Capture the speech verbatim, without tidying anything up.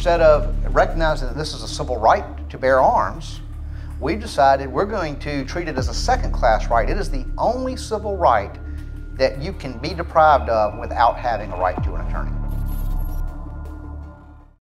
instead of recognizing that this is a civil right to bear arms, we've decided we're going to treat it as a second-class right. It is the only civil right that you can be deprived of without having a right to an attorney.